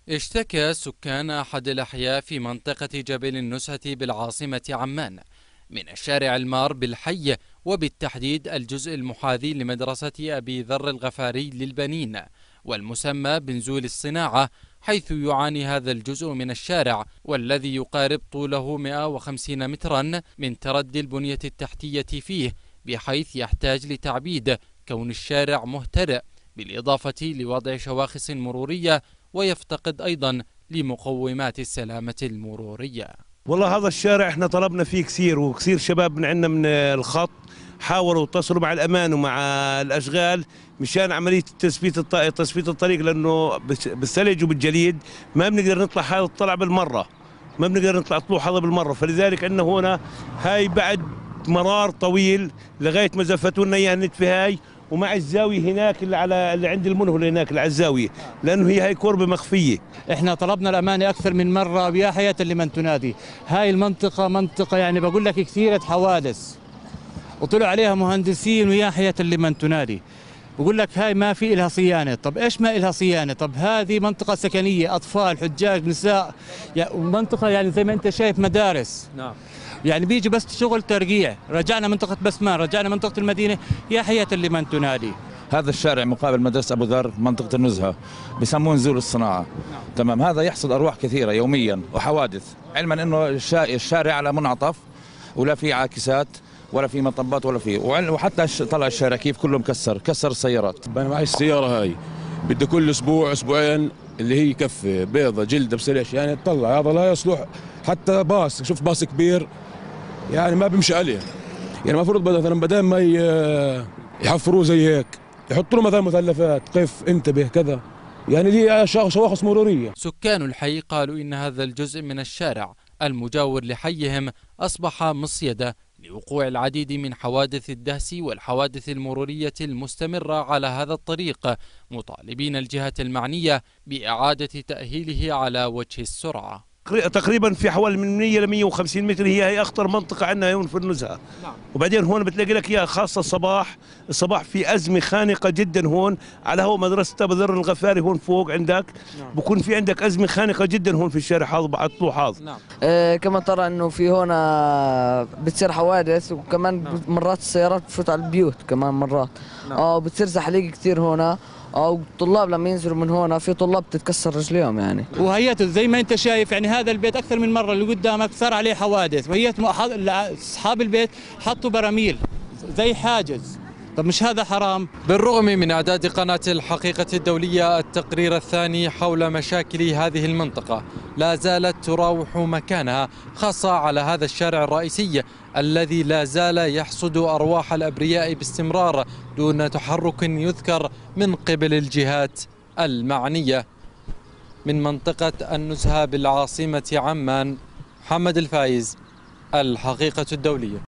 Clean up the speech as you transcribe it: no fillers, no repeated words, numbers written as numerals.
اشتكى سكان أحد الأحياء في منطقة جبل النزهة بالعاصمة عمان من الشارع المار بالحي، وبالتحديد الجزء المحاذي لمدرسة أبي ذر الغفاري للبنين والمسمى بنزول الصناعة، حيث يعاني هذا الجزء من الشارع والذي يقارب طوله 150 مترا من تردي البنية التحتية فيه، بحيث يحتاج لتعبيد كون الشارع مهترئ، بالإضافة لوضع شواخص مرورية، ويفتقد أيضا لمقومات السلامة المرورية. والله هذا الشارع احنا طلبنا فيه كثير، وكثير شباب من عندنا من الخط حاولوا يتصلوا مع الأمان ومع الأشغال مشان عملية تثبيت الطريق، لأنه بالثلج وبالجليد ما بنقدر نطلع هذا الطلع بالمرة، ما بنقدر نطلع طلوع هذا بالمرة، فلذلك عندنا هنا هاي بعد مرار طويل لغاية ما زفتوا لنا اياها النتفة هاي، ومع الزاوية هناك اللي عند المنهل هناك اللي على الزاوية، لأنه هي كوربة مخفية. احنا طلبنا الأمانة أكثر من مرة، ويا حياة لمن تنادي. هاي المنطقة منطقة يعني بقول لك كثيرة حوادث، وطلعوا عليها مهندسين، ويا حياة لمن تنادي. بقول لك هاي ما في إلها صيانة. طب إيش ما إلها صيانة؟ طب هذه منطقة سكنية، أطفال، حجاج، نساء، ومنطقة يعني زي ما أنت شايف مدارس. نعم. يعني بيجي بس شغل ترقيع، رجعنا منطقة بسمان، رجعنا منطقة المدينة، يا حياة لمن تنادي. هذا الشارع مقابل مدرسة أبو ذر منطقة النزهة بسموه نزول الصناعة. تمام. هذا يحصد أرواح كثيرة يوميا وحوادث، علما أنه الشارع على منعطف ولا في عاكسات ولا في مطبات ولا في، وحتى طلع الشارع كيف كله مكسر، كسر السيارات. أنا معي السيارة هاي بدي كل أسبوع أسبوعين اللي هي كفة بيضة جلدة بسلش يعني تطلع، هذا لا يصلح حتى باص. شوف باص كبير يعني ما بيمشي عليه، يعني المفروض مثلا بدل ما يحفروه زي هيك يحطوا له مثلا مثلثات، قف انتبه كذا، يعني دي شواخص مرورية. سكان الحي قالوا إن هذا الجزء من الشارع المجاور لحيهم أصبح مصيدة لوقوع العديد من حوادث الدهس والحوادث المرورية المستمرة على هذا الطريق، مطالبين الجهات المعنية بإعادة تأهيله على وجه السرعة. تقريبا في حوالي من 100 ل 150 متر هي اخطر منطقه عندنا هون في النزهه. نعم. وبعدين هون بتلاقي لك اياها خاصه الصباح في ازمه خانقه جدا هون على هو مدرسه ابو ذر الغفاري هون فوق عندك. نعم. بكون في عندك ازمه خانقه جدا هون في الشارع هذا بعد الطلوع هذا. نعم. كما ترى انه في هنا بتصير حوادث، وكمان نعم. مرات السيارات بتفوت على البيوت كمان مرات. نعم. بتصير زحليق كثير هنا، او الطلاب لما ينزلوا من هنا في طلاب بتتكسر رجليهم يعني. وهيته زي ما انت شايف، يعني هذا البيت اكثر من مره اللي قدامك صار عليه حوادث، وهي اصحاب البيت حطوا براميل زي حاجز. طب مش هذا حرام؟ بالرغم من إعداد قناة الحقيقة الدولية التقرير الثاني حول مشاكل هذه المنطقة، لا زالت تراوح مكانها، خاصة على هذا الشارع الرئيسي الذي لا زال يحصد أرواح الأبرياء باستمرار دون تحرك يذكر من قبل الجهات المعنية. من منطقة النزهة بالعاصمة عمان، محمد الفايز، الحقيقة الدولية.